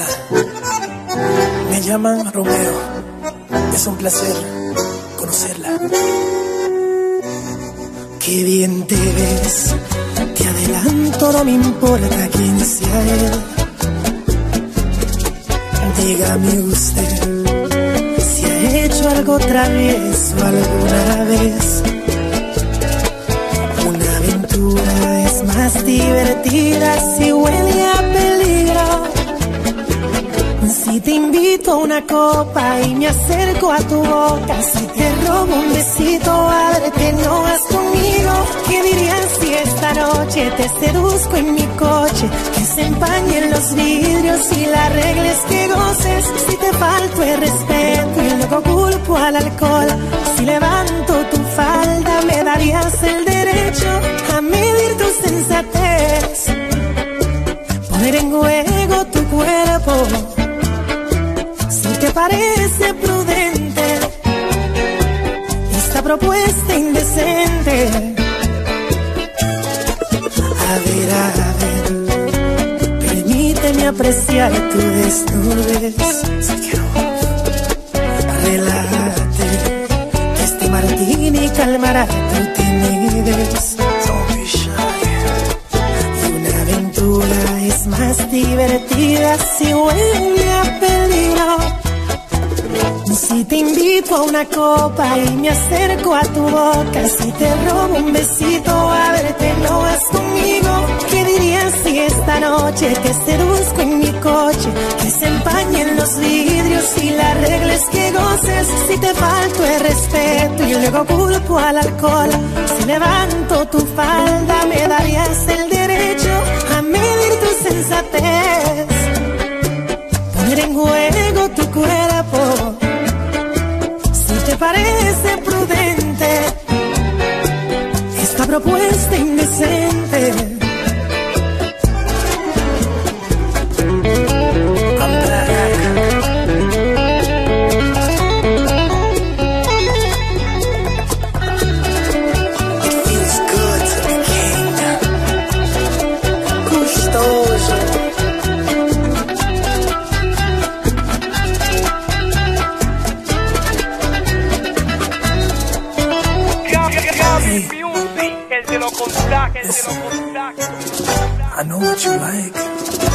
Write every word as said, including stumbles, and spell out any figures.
Hola, me llaman Romeo. Es un placer conocerla. Qué bien te ves, te adelanto, no me importa quién sea él. Dígame usted si ha hecho algo travieso alguna vez. Una aventura es más divertida si huele a peligro. Si te invito a una copa y me acerco a tu boca, si te robo un besito, ábrete, no vas conmigo. ¿Qué dirías si esta noche te seduzco en mi coche? Que se empañen los vidrios y la regla es que goces. Si te falto el respeto y luego culpo al alcohol, si levanto tu falda me darías el derecho a medir tu sensatez, poner en juego tu cuerpo. ¿Te parece prudente esta propuesta indecente? A ver, a ver, permíteme apreciar tu desnudez. Relájate, que este martini calmará tu timidez. Y una aventura es más divertida si huele a peligro. Si te invito a una copa y me acerco a tu boca, si te robo un besito, a verte, no vas conmigo. ¿Qué dirías si esta noche te seduzco en mi coche? Que se empañen los vidrios y la regla es que goces. Si te falto el respeto y luego culpo al alcohol, si levanto tu falda me darías el derecho a medir tu sensatez, poner en juego tu cuerpo. ¿Te parece prudente esta propuesta indecente? It feels good to be king. Gustoso. I know what you like.